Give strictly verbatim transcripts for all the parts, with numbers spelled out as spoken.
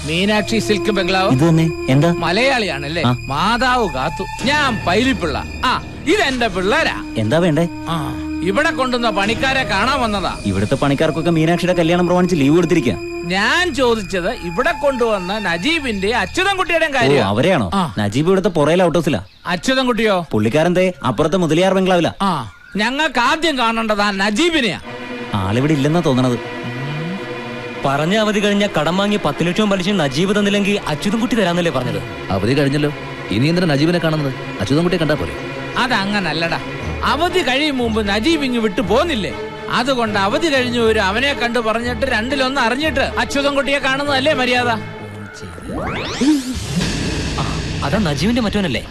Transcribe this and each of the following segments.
Meenakshi silk ബംഗ്ലാവ്. ഇത് തന്നെ. എന്താ? മലയാളിയാണല്ലേ? മാതാവ് കാത്തു. ഞാൻ പൈലിപ്പിള്ള. ആ ഇതെന്റെ പിള്ളേരാ. എന്താ വേണ്ടേ? ആ ഇവിടെ കൊണ്ടുവന്ന പണിക്കാരെ കാണാൻ വന്നതാ. ഇവിടുത്തെ പണിക്കാർക്കൊക്കെ മീനാക്ഷിയുടെ കല്യാണം പ്രമാണിച്ച് ലീവ് കൊടുത്തിരിക്കുക. ഞാൻ ചോദിച്ചത് ഇവിടെ കൊണ്ടുവന്ന നജീബിന്റെ അച്യുതൻകുട്ടിയുടെയും കാര്യം. അവരെയാണോ? നജീബ് ഇവിടുത്തെ പുറയിലെ ഔട്ട് ഹൗസിലാ. അച്യുതൻകുട്ടിയോ? പുള്ളിക്കാരന്റെ അപ്പുറത്തെ മുതലിയാർ ബംഗ്ലാവിലാ. ആ ഞങ്ങൾക്ക് ആദ്യം കാണേണ്ടതാ നജീബിനെയാ. ആളിവിടെ ഇല്ലെന്നാ തോന്നണത്. പറഞ്ഞ അവധി കഴിഞ്ഞ കടം വാങ്ങി പത്ത് ലക്ഷം പലിശ നജീബ് തന്നില്ലെങ്കിൽ അച്യുതൻകുട്ടി തരാന്നല്ലേ പറഞ്ഞത്? അവധി കഴിഞ്ഞല്ലോ, ഇനി എന്തിനാ നജീബിനെ കാണുന്നത്? അച്യുതൻകുട്ടിയെ കണ്ടാ പോലെ. അതങ്ങനല്ലടാ, അവധി കഴിയും മുമ്പ് നജീബ് ഇങ്ങ് വിട്ടു പോന്നില്ലേ? അതുകൊണ്ട് അവധി കഴിഞ്ഞു ഒരു അവനെ കണ്ടു പറഞ്ഞിട്ട് രണ്ടിലൊന്ന് അറിഞ്ഞിട്ട് അച്യുതൻകുട്ടിയെ കാണുന്നതല്ലേ മര്യാദ? അതാ നജീബിന്റെ മറ്റവനല്ലേ?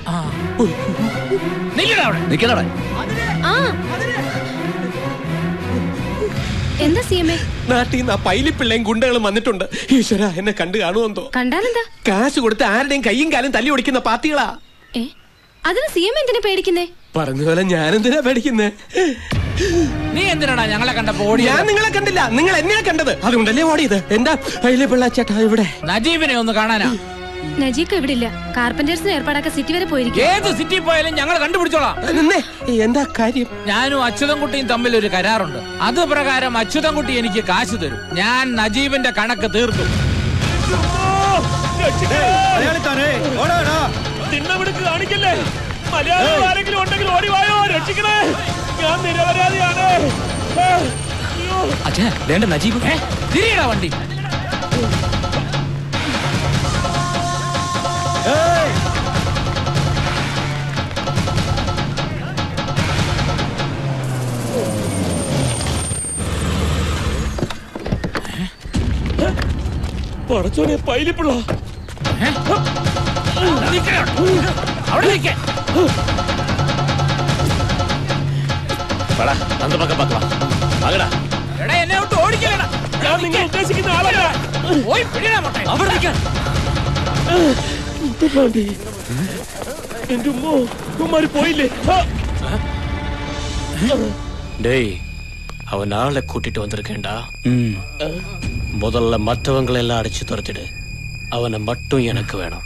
എന്താ സിഎംഎ? നാട്ടിൽ നിന്ന് ആ പൈലിപ്പിള്ളയും ഗുണ്ടകളും വന്നിട്ടുണ്ട്. ഈശ്വര, എന്നെ കണ്ടു കാണുമെന്തോ. കണ്ടാലെന്താ? കാശ് കൊടുത്ത് ആരുടെയും കയ്യും കാലും തല്ലി ഓടിക്കുന്ന പാർട്ടികളാ. അതിന് സിഎം എന്തിനാ പേടിക്കുന്നേ? പറഞ്ഞ പോലെ ഞാനെന്തിനാ പേടിക്കുന്നേ? നീ എന്തിനാടാ ഞങ്ങളെ കണ്ടപ്പോ ഓടി? ഞാൻ നിങ്ങളെ കണ്ടില്ല, നിങ്ങൾ എന്നെയാ കണ്ടത്. അതുകൊണ്ടല്ലേ ഓടിയത്. എന്താ പൈലിപ്പിള്ള ചേട്ടാ ഇവിടെ? നജീബിനെ ഒന്ന് കാണാനാ. നജീബ് ഇവിടെ ഇല്ല. കാർപ്പന്റേഴ്സിന് ഏർപ്പാടാക്കാൻ സിറ്റി വരെ പോയിരിക്കും. ഏത് സിറ്റി പോയാലും ഞങ്ങൾ കണ്ടുപിടിച്ചോളാം. എന്താ കാര്യം? ഞാനും അച്യുതൻകുട്ടിയും തമ്മിൽ ഒരു കരാറുണ്ട്. അത് പ്രകാരം അച്യുതൻകുട്ടി എനിക്ക് കാശ് തരും. ഞാൻ നജീബിന്റെ കണക്ക് തീർത്തു. നജീബ് തിരിയടാ വണ്ടി. പടച്ചോനെ, പൈലിപ്പിള്ള എന്നെ വിട്ട് ഓടിക്കലടാ. ഞാൻ നിങ്ങൾ ഉദ്ദേശിക്കുന്ന ആളല്ല. പോയി പിടിയടാ മൊട്ട. അവിടെ നിൽക്കാൻ. എന്റെ ഉമ്മോ, ഉമ്മാര് പോയില്ലേ? டேய், அவன் ஆளை கூட்டிட்டு வந்திருக்கேன்டா. முதல்ல மற்றவங்களை எல்லாம் அடிச்சு துரத்திடு. அவனை மட்டும் எனக்கு வேணும்.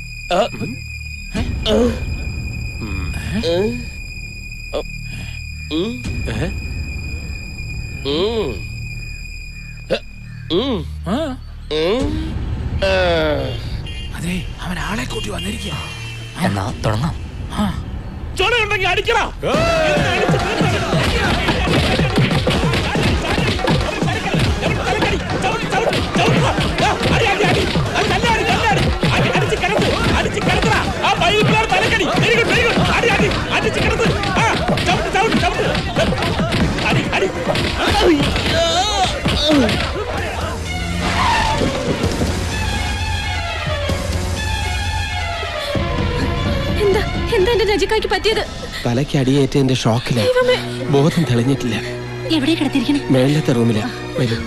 അതെ, അവൻ ആളെ കൂട്ടി വന്നിരിക്കുക. എന്നാ തുടങ്ങാം. ചോടുണ്ടെങ്കിൽ അടിക്കടാ. എന്താ എന്താ എന്റെ നജിക്കായ്ക്ക് പറ്റിയത്? തലയ്ക്ക് അടിയേറ്റതിന്റെ ഷോക്കില് ബോധം തെളിഞ്ഞിട്ടില്ല. എവിടെ കിടത്തിരിക്കണേ? മേളത്തെ റൂമിലാ. വരൂ.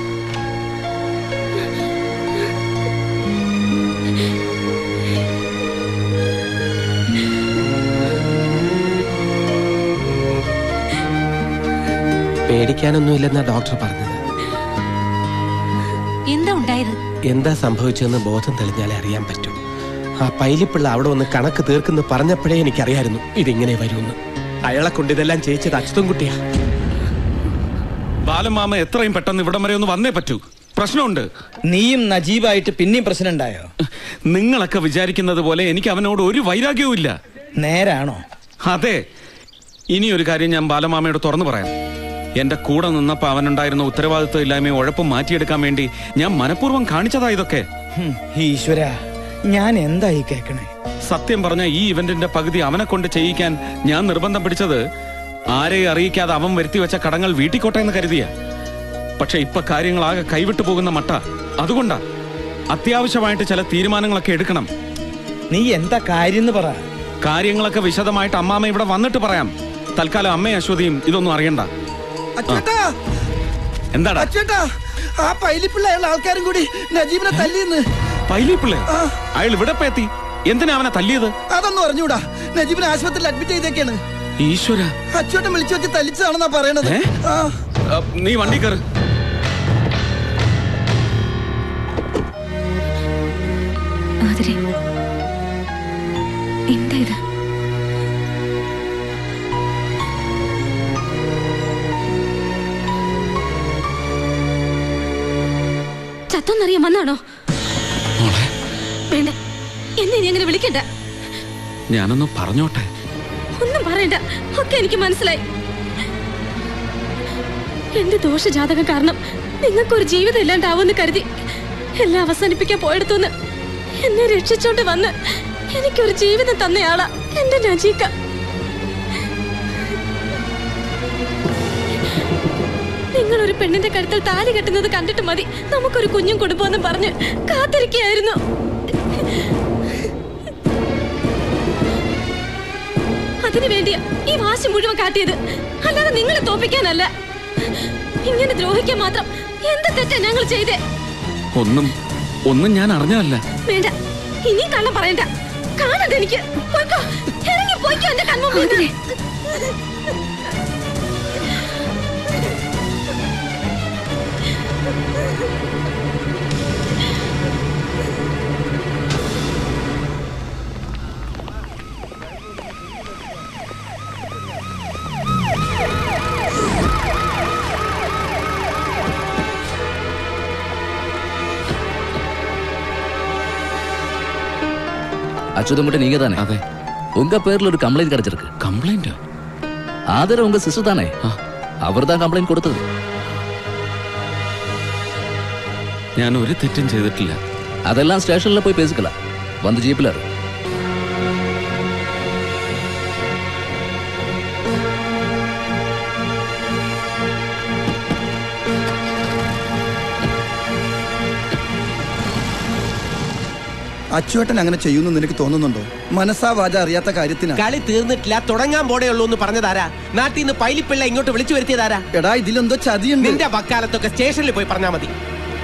പേടിക്കാനൊന്നുമില്ലെന്നാ ഡോക്ടർ പറഞ്ഞത്. എന്താ ഉണ്ടായത്? എന്താ സംഭവിച്ചതെന്ന് ബോധം തെളിഞ്ഞാലേ അറിയാൻ പറ്റും. ആ പൈലിപ്പിള്ള അവിടെ ഒന്ന് കണക്ക് തീർക്കുന്നു പറഞ്ഞപ്പോഴേ എനിക്കറിയായിരുന്നു ഇതിങ്ങനെ വരുമെന്ന്. അയാളെ കൊണ്ട് ഇതെല്ലാം ചെയ്യിച്ചത് അച്യുതൻകുട്ടിയാ. ബാലമാമ എത്രയും പെട്ടെന്ന് ഇവിടം വരെ ഒന്ന് വന്നേ പറ്റൂ. പ്രശ്നമുണ്ട്. നീയും നജീബായിട്ട് പിന്നെയും പ്രശ്നം ഉണ്ടായോ? നിങ്ങളൊക്കെ വിചാരിക്കുന്നത് പോലെ എനിക്ക് അവനോട് ഒരു വൈരാഗ്യവും ഇല്ല. നേരാണോ? അതെ. ഇനി ഒരു കാര്യം ഞാൻ ബാലമാമയോട് തുറന്നു പറയാം. എന്റെ കൂടെ നിന്നപ്പോ അവനുണ്ടായിരുന്ന ഉത്തരവാദിത്വം ഇല്ലായ്മയും ഉഴപ്പും മാറ്റിയെടുക്കാൻ വേണ്ടി ഞാൻ മനഃപൂർവ്വം കാണിച്ചതാ ഇതൊക്കെ. ഈശ്വര, ഞാൻ എന്തായി കേക്കണേ? സത്യം പറഞ്ഞ ഈ ഇവന്റിന്റെ പകുതി അവനെ കൊണ്ട് ചെയ്യിക്കാൻ ഞാൻ നിർബന്ധം പിടിച്ചത് ആരെയും അറിയിക്കാതെ അവൻ വരുത്തി വെച്ച കടങ്ങൾ വീട്ടിക്കോട്ടെ എന്ന് കരുതിയ. പക്ഷെ ഇപ്പൊ കാര്യങ്ങളാകെ കൈവിട്ടു പോകുന്ന മട്ട. അതുകൊണ്ടാ അത്യാവശ്യമായിട്ട് ചില തീരുമാനങ്ങളൊക്കെ എടുക്കണം. നീ എന്താ കാര്യം പറ. കാര്യങ്ങളൊക്കെ വിശദമായിട്ട് അമ്മാമ്മ ഇവിടെ വന്നിട്ട് പറയാം. തൽക്കാലം അമ്മയും അശ്വതിയും ഇതൊന്നും അറിയണ്ട. എന്താടാ? ആ പൈലിപ്പിള്ള അയാൾ ആൾക്കാരും കൂടി നജീബിനെ തല്ലിന്ന്. പൈലിപ്പിള്ള അയാൾ ഇവിടെ എത്തി. എന്തിനാ അവനെ തല്ലിയത്? അതൊന്നും അറിഞ്ഞൂടാ. നജീബിനെ ആശുപത്രിയിൽ അഡ്മിറ്റ് ചെയ്തേക്കാണ്. ഈശ്വര, അച്ഛോട്ടൻ വിളിച്ചു വെച്ച് തല്ലിച്ചതാണെന്നാ പറയണത്. നീ വണ്ടി കയറ്. ആതിരെ, എന്താ ഇത്? ചത്തൊന്നറിയാൻ വന്നാണോ? വേണ്ട, എന്നെ ഇനി അങ്ങനെ വിളിക്കണ്ട. ഞാനൊന്ന് പറഞ്ഞോട്ടെ. ഒന്നും പറയണ്ട, ഒക്കെ എനിക്ക് മനസ്സിലായി. എന്റെ ദോഷജാതകം കാരണം നിങ്ങൾക്കൊരു ജീവിതം ഇല്ലാണ്ടാവുമെന്ന് കരുതി എല്ലാം അവസാനിപ്പിക്കാൻ പോയെടുത്തുനിന്ന് എന്നെ രക്ഷിച്ചോണ്ട് വന്ന് എനിക്കൊരു ജീവിതം തന്നയാളാ എന്റെ നജീക്ക. നിങ്ങളൊരു പെണ്ണിന്റെ കഴുത്തിൽ താലി കെട്ടുന്നത് കണ്ടിട്ട് മതി നമുക്കൊരു കുഞ്ഞും കുടുംബമെന്നും പറഞ്ഞ് കാത്തിരിക്കുകയായിരുന്നു. അതിനു വേണ്ടിയാ ഈ വാശി മുഴുവൻ കാട്ടിയത്, അല്ലാതെ നിങ്ങളെ തോപ്പിക്കാനല്ല. ഇങ്ങനെ ദ്രോഹിക്കാൻ മാത്രം എന്ത് തെറ്റാ ഞങ്ങൾ ചെയ്തേ? ഒന്നും ഒന്നും ഞാൻ അറിഞ്ഞതല്ല. വേണ്ട, ഇനിയും കള്ളം പറയണ്ട. കാണണ്ട എനിക്ക്. പോയിക്കോ, ഇറങ്ങി പോയിക്കോ എന്റെ കൺമുമ്പിൽ. அச்சுதம் நீங்க தானே? அதே. உங்க பேர்ல ஒரு கம்ப்ளைண்ட் கிடைச்சிருக்கு. கம்ப்ளைண்ட்? ஆதர உங்க சிஸ்டர் தானே? அவர் தான் கம்ப்ளைண்ட் கொடுத்தது. ഞാൻ ഒരു തെറ്റും ചെയ്തിട്ടില്ല. அதெல்லாம் ஸ்டேஷன்ல போய் பேசிக்கலாம். வந்து ஜீப்ல இரு. അച്ചുവേട്ടൻ അങ്ങനെ ചെയ്യുന്നു നിനക്ക് തോന്നുന്നുണ്ടോ? മനസ്സാ വാച അറിയാത്ത കാര്യത്തിന്. കളി തീർന്നിട്ടില്ല, തുടങ്ങാൻ പോടേ ഉള്ളൂ എന്ന് പറഞ്ഞതാരാ? നാട്ടിൽ നിന്ന് പൈലിപ്പിള്ള ഇങ്ങോട്ട് വിളിച്ചു വരുത്തിയതാരാ? എടാ, ഇതിലെന്തോ ചതിയുണ്ട്. നിന്റെ വക്കാലത്തൊക്കെ സ്റ്റേഷനിൽ പോയി പറഞ്ഞാ മതി.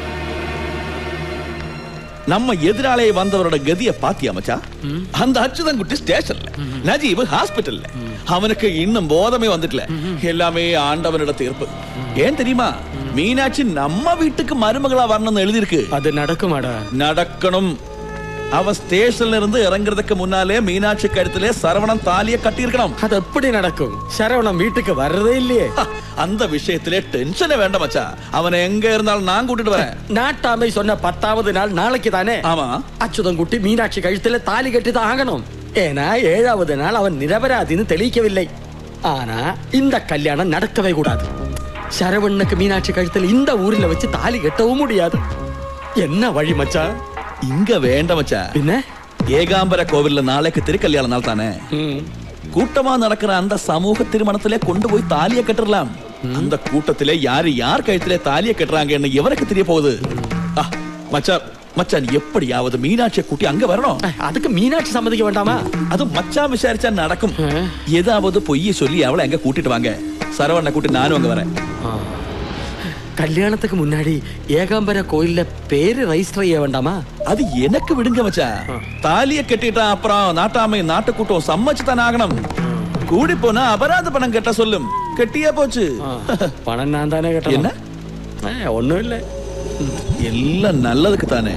நம்ம எதிராளே வந்தவரோட கதியை பாத்தியா மச்சா? அந்த அச்சுதன் குட்டி ஸ்டேஷன்ல, நஜீப் ஹாஸ்பிட்டல்ல. அவனுக்கு இன்னும் போதமே வந்துட்டல. எல்லாமே ஆண்டவனோட தீர்ப்பு. ஏன் தெரியுமா? மீனாட்சி நம்ம வீட்டுக்கு மருமகளா வரணும்னு எழுதிருக்கு. அது நடக்குமாடா? நடக்கணும். அவ ஸ்டேஷன்ல இருந்து இறங்குறதுக்கு முன்னாலே மீனாட்சி கழுத்திலே சரவணன் தாலியை கட்டியிருக்கணும். அது எப்படி நடக்கும்? சரவணன் வீட்டுக்கு வர்றதே இல்லையே. அந்த விஷயத்திலே டென்ஷனே வேண்டாம் மச்சா. அவனை எங்க இருந்தாலும் நான் கூட்டிட்டு வரேன். நாட்டாமை சொன்ன பத்தாவது நாள் நாளைக்கு தானே? ஆமா. அச்சுதன்குட்டி மீனாட்சி கழுத்துல தாலி கட்டிதான் ஆகணும். ஏன்னா ஏழாவது நாள் அவன் நிரபராதின்னு தெளிக்கவில்லை. ஆனா இந்த கல்யாணம் நடக்கவே கூடாது. சரவணனுக்கு மீனாட்சி கழுத்துல இந்த ஊர்ல வச்சு தாலி கட்டவும் முடியாது. என்ன வழி மச்சா? இங்க வேண்டாம் மச்சா. என்ன? ஏகாம்பர கோவில்ல நாளைக்கு திருக்கல்யாண நாள் தானே. கூட்டமா நடக்கிற அந்த சமூக திருமணத்திலே கொண்டு போய் தாலியை கட்டறலாம். அந்த கூட்டத்திலே யாரு யார் கழுத்திலே தாலியை கட்டுறாங்கன்னு எவருக்கு தெரிய போகுது? மச்சா மச்சான், எப்படியாவது மீனாட்சியை கூட்டி அங்க வரணும். அதுக்கு மீனாட்சி சம்மதிக்க வேண்டாமா? அது மச்சான் விசாரிச்சா நடக்கும். ஏதாவது பொய்யை சொல்லி அவளை அங்க கூட்டிட்டு வாங்க. சரவணனை கூட்டி நானும் அங்க வரேன். கல்யாணத்துக்கு முன்னாடி ஏகாம்பர கோயில்ல பேரு ரெஜிஸ்டர் செய்ய வேண்டாமா? அது எனக்கு விடுங்க மச்சா. தாலியை கட்டிட்டா அப்புறம் நாட்டாமை நாட்டுக்கூட்டம் சம்மதிச்சுதான் ஆகணும். கூடி போனா அபராத பணம் கட்ட சொல்லும். கட்டியா போச்சு. பணம் நான் தானே கட்டணும். என்ன? ஒண்ணும் இல்ல, எல்லாம் நல்லதுக்கு தானே.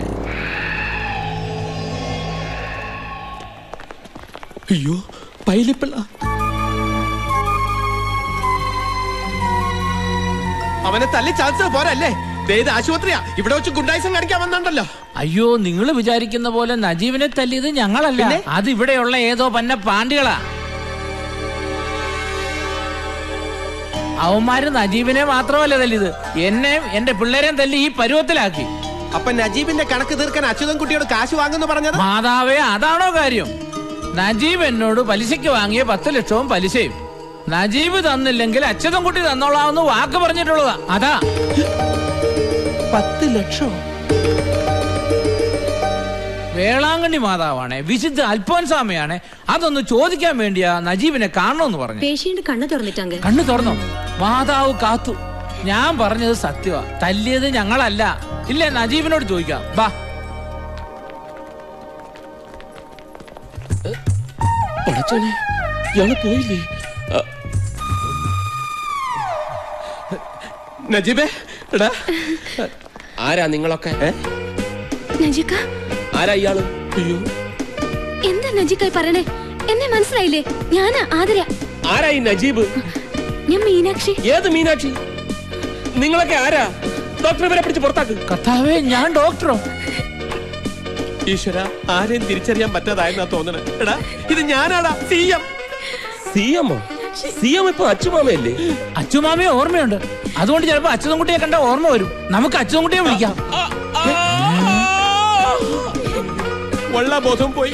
ஐயோ, பைலிப்பிள்ளை അവനെ തല്ലി ചാൻസ് പോരല്ലേ? ആശുപത്രിയാ, ഇവിടെ വെച്ച് ഗുണ്ടായിസം കാണിക്കാൻ വന്നുണ്ടല്ലോ. അയ്യോ, നിങ്ങൾ വിചാരിക്കുന്ന പോലെ നജീബിനെ തല്ലിയത് ഞങ്ങളല്ല. അത് ഇവിടെയുള്ള ഏതോ പന്ന പാണ്ടികളാ. അവന്മാര് നജീബിനെ മാത്രമല്ല തല്ലിയത്, എന്നെയും എന്റെ പിള്ളേരെയും തല്ലി ഈ പരുവത്തിലാക്കി. അപ്പൊ നജീബിന്റെ കണക്ക് തീർക്കാൻ അച്യുതൻകുട്ടിയോട് കാശ് വാങ്ങുന്നു പറഞ്ഞത്? മാതാവേ, അതാണോ കാര്യം? നജീബ് എന്നോട് പലിശയ്ക്ക് വാങ്ങിയ പത്ത് ലക്ഷവും പലിശയും നജീബ് തന്നില്ലെങ്കിൽ അച്യുതൻകുട്ടി തന്നോളാമെന്ന് വാക്ക് പറഞ്ഞിട്ടുള്ളതാ. അതാ പത്ത് ലക്ഷം. വേളാങ്കണ്ണി മാതാവാണ്, വിശുദ്ധ അൽഫോൻസാമയാണ്. അതൊന്ന് ചോദിക്കാൻ വേണ്ടിയാ നജീബിനെ കാണണമെന്ന് പറഞ്ഞു. പേഷ്യന്റ് കണ്ണു തുറന്നിട്ടാങ്ക. കണ്ണു തുറന്നോ? മാതാവ് കാത്തു. ഞാൻ പറഞ്ഞത് സത്യമാ, തല്ലിയത് ഞങ്ങളല്ല. ഇല്ലേ, നജീബിനോട് ചോദിക്കാം. ബാ. പടച്ചോനെ, ഇയാള് പോയില്ലേ? നജീബേ, എടാ, ആരാ നിങ്ങളൊക്കെ? നജീക്ക, ആരാ ഇയാള്? എന്താ നജീബായി പറയണേ? എന്നെ മനസ്സിലായില്ലേ? ഞാനാ ആതിര. ആരായി നജീബ്? ഞാൻ മീനാക്ഷി. ഏത് മീനാക്ഷി? നിങ്ങളൊക്കെ ആരാ? ഡോക്ടറെ വരെ പിടിച്ച് പുറത്താക്ക്. കർത്താവേ, ഞാൻ ഡോക്ടറോ? ഈശ്വര, ആരെയും തിരിച്ചറിയാൻ പറ്റാതായെന്നാ തോന്നണേ. എടാ, ഇത് ഞാനാടാ, സി എം. സി എമ്മോ? സി എം ഇപ്പൊ അച്ചുമാമയല്ലേ? അച്ചുമാമയെ ഓർമ്മയുണ്ട്. അതുകൊണ്ട് ചിലപ്പോ അച്യുതൻകുട്ടിയെ കണ്ട ഓർമ്മ വരും. നമുക്ക് അച്യുതൻകുട്ടിയെ വിളിക്കാം. വള്ള ബോധം പോയി.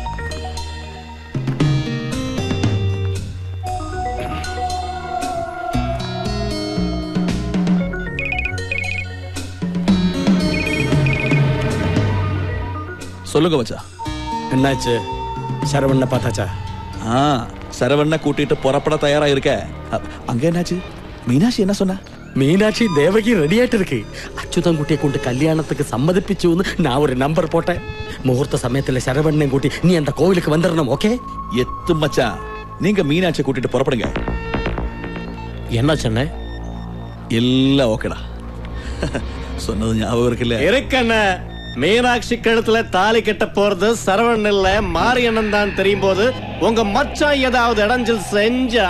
சொல்லுங்க மச்சா. என்னாச்சு? சரவண்ண பார்த்தாச்சா? ஆ, சரவண்ண கூட்டிட்டு புறப்பட தயாரா இருக்க. அங்க என்னாச்சு? மீனாட்சி என்ன சொன்னா? மீனாட்சி தேவகி ரெடி ஆயிட்டு இருக்கு. அச்சுதன்குட்டியை கொண்டு கல்யாணத்துக்கு சம்மதிப்பிச்சுன்னு நான் ஒரு நம்பர் போட்டேன். முகூர்த்த சமயத்துல சரவண்ணன் கூட்டி நீ அந்த கோவிலுக்கு வந்துடணும். ஓகே? எத்து மச்சா, நீங்க மீனாட்சி கூட்டிட்டு புறப்படுங்க. என்ன சொன்ன? எல்லாம் ஓகேடா. சொன்னது ஞாபகம் இருக்குல்ல? இருக்கண்ண. மீனாட்சி கழுத்துல தாலி கட்ட போறது சரவணன் இல்ல மாரியண்ணன் தான் தெரியும் போது உங்க மச்சான் ஏதாவது இடைஞ்சல் செஞ்சா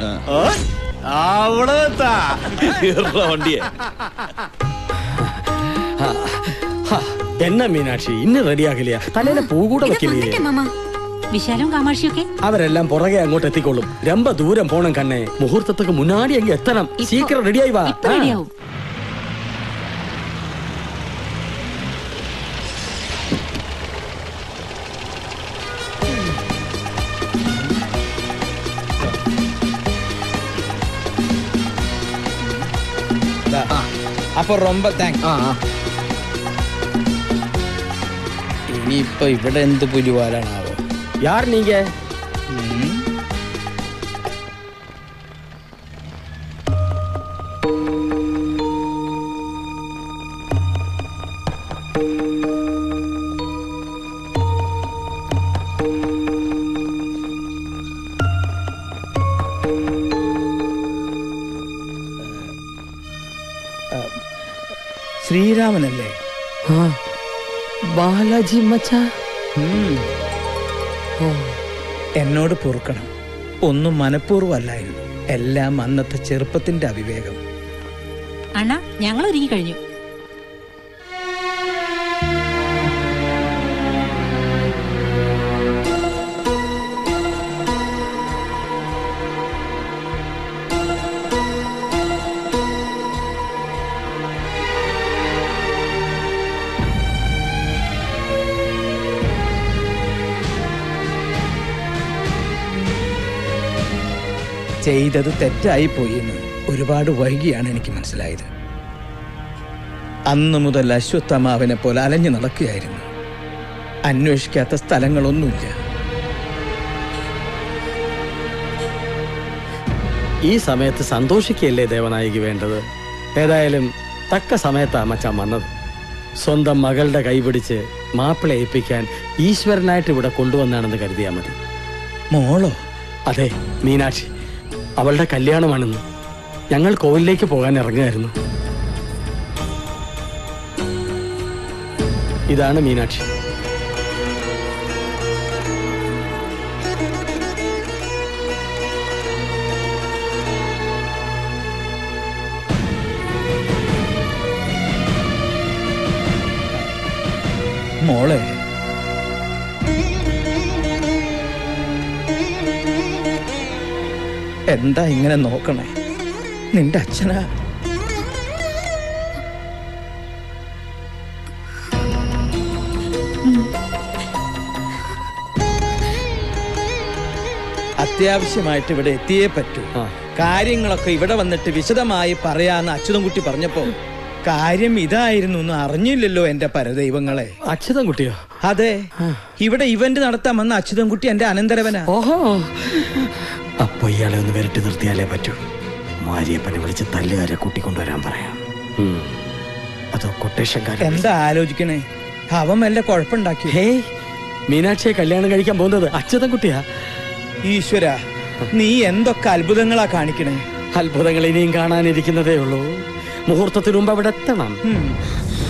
அவ்வளவுதான். வண்டிய என்ன மீனாட்சி இன்னும் ரெடி ஆகலையா? தலையில பூ கூட வைக்கலையே. വിശാലും കാമാക്ഷിയൊക്കെ അവരെല്ലാം പുറകെ അങ്ങോട്ട് എത്തിക്കോളും. രമ്പ ദൂരം പോണം കണ്ണേ. മുഹൂർത്തத்துக்கு മുന്നാടി അങ്ങ് എത്തണം. സീക്കിരം റെഡിയായി വാ. റെഡിയാവും. അപ്പൊ ரொம்ப താങ്ക്സ്. ഇനിയിപ്പൊ ഇവിടെ എന്ത് പുലിവാലാണാവോ? യാർ നീങ്ക? ശ്രീരാമനല്ലേ? ബാലാജി മച്ചാ. എന്നോട് പൊറുക്കണം. ഒന്നും മനഃപൂർവ്വമല്ലായിരുന്നു. എല്ലാം അന്നത്തെ ചെറുപ്പത്തിന്റെ അവിവേകം. അണ്ണാ, ഞങ്ങൾ ഒരുങ്ങി കഴിഞ്ഞു. ചെയ്തത് തെറ്റായി പോയി എന്ന് ഒരുപാട് വൈകിയാണ് എനിക്ക് മനസ്സിലായത്. അന്നു മുതൽ അശ്വത്ഥമാവിനെ പോലെ അലഞ്ഞു നടക്കുകയായിരുന്നു. അന്വേഷിക്കാത്ത സ്ഥലങ്ങളൊന്നുമില്ല. ഈ സമയത്ത് സന്തോഷിക്കല്ലേ ദേവനായിക്ക് വേണ്ടത്? ഏതായാലും തക്ക സമയത്താ മച്ചാൻ വന്നത്. സ്വന്തം മകളുടെ കൈപിടിച്ച് മാപ്പിള ഏൽപ്പിക്കാൻ ഈശ്വരനായിട്ട് ഇവിടെ കൊണ്ടുവന്നാണെന്ന് കരുതിയാൽ മതി. മോളോ? അതെ, മീനാക്ഷി. അവളുടെ കല്യാണമാണെന്ന്. ഞങ്ങൾ കോവിലേക്ക് പോകാൻ ഇറങ്ങുമായിരുന്നു. ഇതാണ് മീനാക്ഷി. മോളെ, എന്താ ഇങ്ങനെ നോക്കണേ? നിന്റെ അച്ഛനാ. അത്യാവശ്യമായിട്ട് ഇവിടെ എത്തിയേ പറ്റൂ. കാര്യങ്ങളൊക്കെ ഇവിടെ വന്നിട്ട് വിശദമായി പറയാന്ന് അച്യുതൻകുട്ടി പറഞ്ഞപ്പോ കാര്യം ഇതായിരുന്നു എന്ന് അറിഞ്ഞില്ലല്ലോ എന്റെ പരദൈവങ്ങളെ. അച്യുതൻകുട്ടിയോ? അതെ, ഇവിടെ ഇവന്റ് നടത്താമെന്ന് അച്യുതൻകുട്ടി എന്റെ അനന്തരവനാ. ഓഹോ, അപ്പൊ ഇയാളെ ഒന്ന് വരട്ടി നിർത്തിയാലേ പറ്റൂ. മാരിയപ്പനെ വിളിച്ച് തല്ലുകാരെ കൂട്ടിക്കൊണ്ടുവരാൻ പറയാം. അതോ കൊട്ടേഷൻകാരൻ? എന്താ ആലോചിക്കണേ? അവൻ വല്ല കുഴപ്പമുണ്ടാക്കി? ഹേ, മീനാക്ഷിയെ കല്യാണം കഴിക്കാൻ പോകുന്നത് അച്യുതൻകുട്ടിയാ. ഈശ്വര, നീ എന്തൊക്കെ അത്ഭുതങ്ങളാ കാണിക്കണേ. അത്ഭുതങ്ങൾ ഇനിയും കാണാനിരിക്കുന്നതേ ഉള്ളൂ. മുഹൂർത്തത്തിന് മുമ്പ് അവിടെ എത്തണം.